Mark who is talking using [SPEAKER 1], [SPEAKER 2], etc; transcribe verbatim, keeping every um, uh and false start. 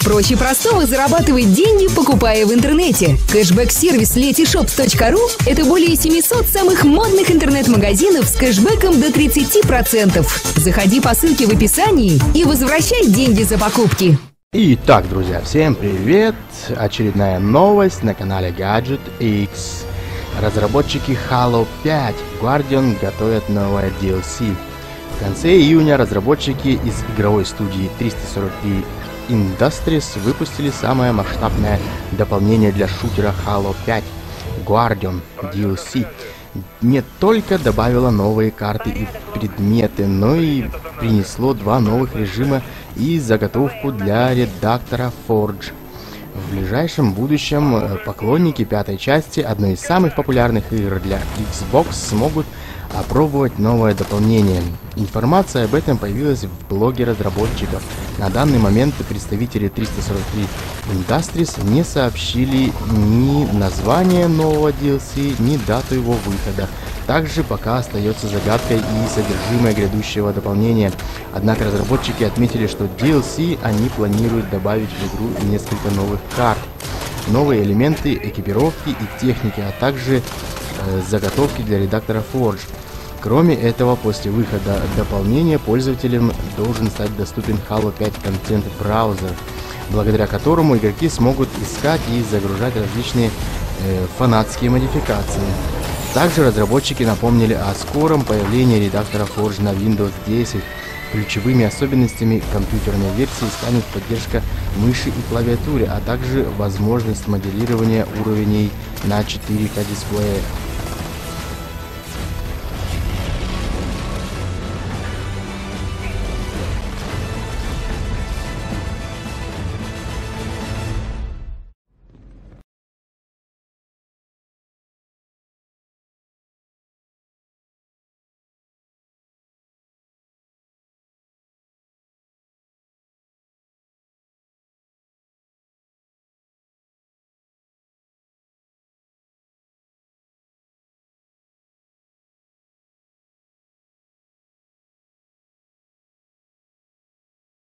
[SPEAKER 1] Проще простого зарабатывать деньги, покупая в интернете. Кэшбэк-сервис летишопс точка ру – это более семисот самых модных интернет-магазинов с кэшбэком до тридцати процентов. Заходи по ссылке в описании и возвращай деньги за покупки.
[SPEAKER 2] Итак, друзья, всем привет! Очередная новость на канале Gadget X. Разработчики Halo пять Guardian готовят новое ди эл си. В конце июня разработчики из игровой студии триста сорок три Industries выпустили самое масштабное дополнение для шутера Halo пять Guardian ди эл си. Не только добавило новые карты и предметы, но и принесло два новых режима и заготовку для редактора Forge. В ближайшем будущем поклонники пятой части, одной из самых популярных игр для Xbox, смогут опробовать новое дополнение. Информация об этом появилась в блоге разработчиков. На данный момент представители триста сорок три Industries не сообщили ни название нового ди эл си, ни дату его выхода. Также пока остается загадкой и содержимое грядущего дополнения. Однако разработчики отметили, что ди эл си они планируют добавить в игру несколько новых карт, новые элементы экипировки и техники, а также э, заготовки для редактора Forge. Кроме этого, после выхода дополнения пользователям должен стать доступен Halo пять контент браузер, благодаря которому игроки смогут искать и загружать различные э, фанатские модификации. Также разработчики напомнили о скором появлении редактора Forge на Windows десять. Ключевыми особенностями компьютерной версии станет поддержка мыши и клавиатуры, а также возможность моделирования уровней на четыре ка дисплее.